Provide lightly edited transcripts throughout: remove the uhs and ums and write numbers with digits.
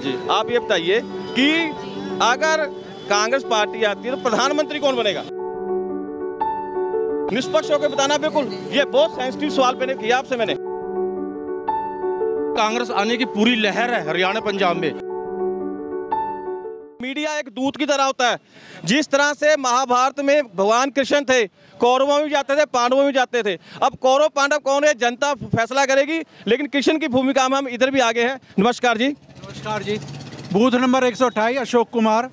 जी आप ये बताइए कि अगर कांग्रेस पार्टी आती है तो प्रधानमंत्री कौन बनेगा? निष्पक्ष होकर बताना बिल्कुल। ये बहुत सेंसिटिव सवाल मैंने किया आपसे। मैंने कांग्रेस आने की पूरी लहर है हरियाणा पंजाब में। मीडिया एक दूत की तरह होता है। जिस तरह से महाभारत में भगवान कृष्ण थे, कौरवों में जाते थे, पांडवों में जाते थे। अब कौरव पांडव कौन है जनता फैसला करेगी, लेकिन कृष्ण की भूमिका में हम इधर भी आगे हैं। नमस्कार जी। नमस्कार जी। Booth number 128 Ashok Kumar.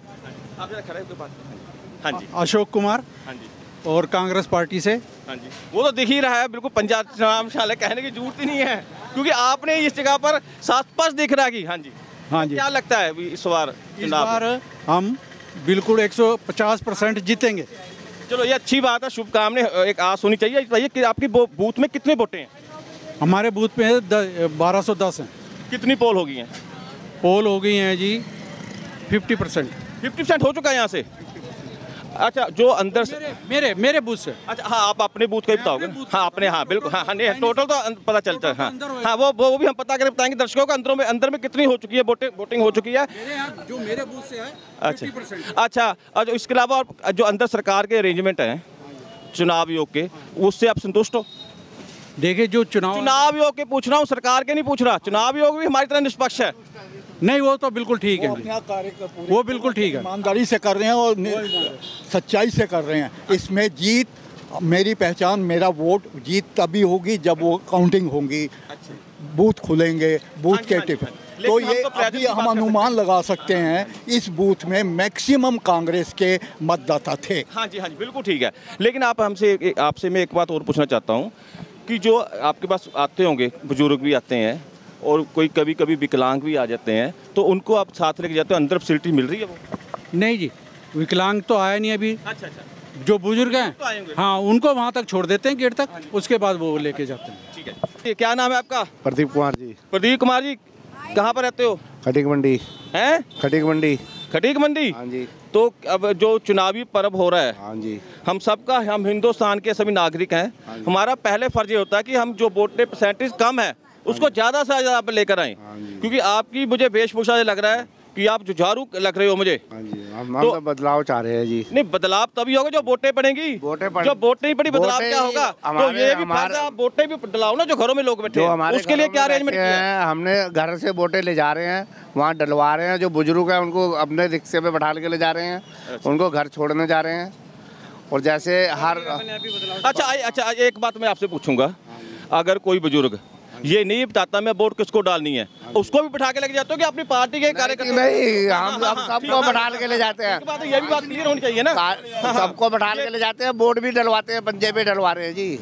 हाँ जी अशोक कुमार। हाँ जी और कांग्रेस पार्टी से। हाँ जी वो तो दिख ही रहा है बिल्कुल। पंजाब नाम शाले कहने की जरूरत ही नहीं है, क्योंकि आपने इस जगह पर स्पष्ट दिख रहा है कि हाँ जी। हाँ जी। क्या लगता है इस बार इस बार हम बिल्कुल 150% जीतेंगे। चलो ये अच्छी बात है, शुभकामनाएं एक आस होनी चाहिए। बताइए कि आपकी बूथ में कितने वोटे हैं? हमारे बूथ पे 1210 हैं। कितनी पोल हो गई हैं? पोल हो गई हैं जी 50%। 50% हो चुका है यहाँ से। अच्छा जो अंदर से मेरे बूथ से। अच्छा हाँ आप अपने बूथ का ही बताओगे। हाँ अपने हाँ बिल्कुल हाँ हाँ नहीं टोटल तो पता चलता है। हाँ हाँ वो भी हम पता करके बताएंगे दर्शकों को अंदर में कितनी हो चुकी है वोटिंग हो चुकी है। जो मेरे बूथ से है अच्छा और इसके अलावा जो अंदर सरकार के अरेंजमेंट हैं चुनाव आयोग के, उससे आप संतुष्ट हो? देखिए जो चुनाव आयोग के पूछ रहा हूँ, सरकार के नहीं पूछ रहा। चुनाव आयोग भी हमारी तरह निष्पक्ष है। नहीं वो तो बिल्कुल ठीक है। वो बिल्कुल ठीक है, ईमानदारी से कर रहे हैं और सच्चाई से कर रहे हैं। इसमें जीत मेरी पहचान मेरा वोट जीत तभी होगी जब वो काउंटिंग होगी, बूथ खुलेंगे, बूथ के टिफिन। तो ये अभी हम अनुमान लगा सकते हैं इस बूथ में मैक्सिमम कांग्रेस के मतदाता थे। हाँ जी बिल्कुल ठीक है। लेकिन आपसे मैं एक बात और पूछना चाहता हूँ कि जो आपके पास आते होंगे बुजुर्ग भी आते हैं और कोई कभी कभी विकलांग भी आ जाते हैं, तो उनको आप साथ लेके जाते हो, अंदर फैसिलिटी मिल रही है वो? नहीं जी, विकलांग तो आया नहीं अभी। अच्छा जो बुजुर्ग हैं तो हाँ उनको वहाँ तक छोड़ देते हैं गेट तक, उसके बाद वो लेके जाते हैं। ठीक है। क्या नाम है आपका? प्रदीप कुमार जी। प्रदीप कुमार जी कहाँ पर रहते हो? खटीक मंडी। हैं? खटीक मंडी। खटीक मंडी। हाँ जी। तो अब जो चुनावी पर्व हो रहा है, हाँ जी, हम हिंदुस्तान के सभी नागरिक हैं। हाँ हमारा पहले फर्ज ये होता है कि हम जो वोट परसेंटेज कम है उसको ज्यादा से ज्यादा आप लेकर आए, क्योंकि आपकी मुझे वेशभूषा से लग रहा है कि आप जुझारू लग रहे हो मुझे। हाँ जी हम तो बदलाव चाह रहे हैं जी। नहीं बदलाव तभी होगा जो वोटें पड़ेंगी। जब वोट नहीं पड़ी बदलाव क्या होगा? तो ये भी फायदा, आप वोटें भी डलाओ ना जो घरों में लोग बैठे हैं, उसके लिए क्या अरेंजमेंट किया है? हमने घर से वोटें ले जा रहे हैं, वहाँ डलवा रहे हैं। जो बुजुर्ग हैं उनको अपने रिक्शे पे बैठा के ले जा रहे हैं, उनको घर छोड़ने जा रहे हैं। और जैसे हर अच्छा एक बात मैं आपसे पूछूंगा, अगर कोई बुजुर्ग ये नहीं बताता मैं वोट किसको डालनी है, उसको भी बैठा के लेके जाते हो कि अपनी पार्टी के कार्यकर्ता? नहीं हम सबको बैठा के ले जाते हैं। ये भी बात क्लियर होनी चाहिए ना। सबको बैठा के ले जाते हैं, वोट भी डलवाते हैं, पंजे पे डलवा रहे हैं जी।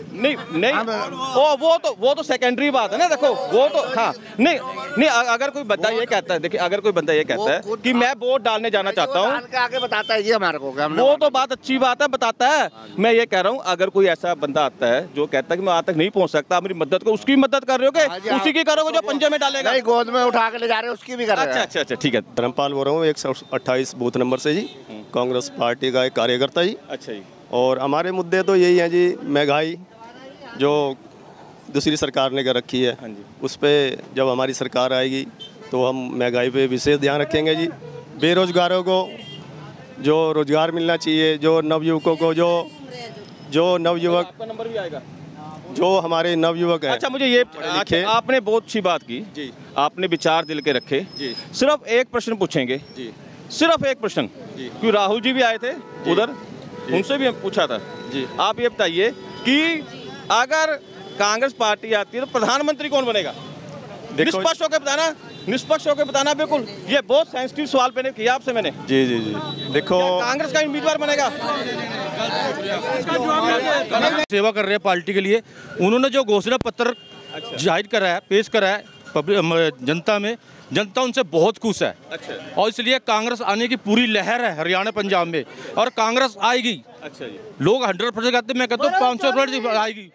नहीं वो तो सेकेंडरी बात है ना। देखो वो तो हाँ नहीं अगर कोई बंदा ये कहता है, देखिए अगर कोई बंदा ये कहता है कि मैं वोट डालने जाना चाहता हूँ, आगे बताता है जी हमारे को, वो तो बात अच्छी बात है, बताता है। मैं ये कह रहा हूँ अगर कोई ऐसा बंदा आता है जो कहता है कि मैं वहाँ तक नहीं पहुँच सकता, मेरी मदद को, उसकी मदद कर रहे हो, उसी की करोगे जो पंजे में डालेगा? नहीं गोद में उठा के ले जा रहे हैं, उसकी भी कर रहे हैं। अच्छा ठीक है। धर्मपाल बोल रहा हूँ 128 बूथ नंबर से जी, कांग्रेस पार्टी का एक कार्यकर्ता जी। अच्छा जी। और हमारे मुद्दे तो यही हैं जी, महंगाई जो दूसरी सरकार ने कर रखी है, उस पर जब हमारी सरकार आएगी तो हम महंगाई पे विशेष ध्यान रखेंगे जी। बेरोजगारों को जो रोजगार मिलना चाहिए, जो नवयुवकों को जो नवयुवक, आपका नंबर भी आएगा, जो हमारे नवयुवक हैं। अच्छा मुझे ये आपने बहुत अच्छी बात की जी, आपने विचार दिल के रखे जी। सिर्फ एक प्रश्न पूछेंगे जी, सिर्फ एक प्रश्न, क्योंकि राहुल जी भी आए थे उधर, उनसे भी पूछा था जी। आप ये बताइए कि अगर कांग्रेस पार्टी आती है तो प्रधानमंत्री कौन बनेगा? निष्पक्ष होकर बताना, निष्पक्ष होकर बताना बिल्कुल। ये बहुत सेंसिटिव सवाल मैंने किया आपसे। मैंने जी देखो कांग्रेस का उम्मीदवार बनेगा? सेवा कर रहे हैं पार्टी के लिए। उन्होंने जो घोषणा पत्र जाहिर करा है, पेश करा है जनता में, जनता उनसे बहुत खुश है। और इसलिए कांग्रेस आने की पूरी लहर है हरियाणा पंजाब में, और कांग्रेस आएगी। अच्छा जी। लोग 100% कहते हैं, मैं कहता हूँ 500% आएगी।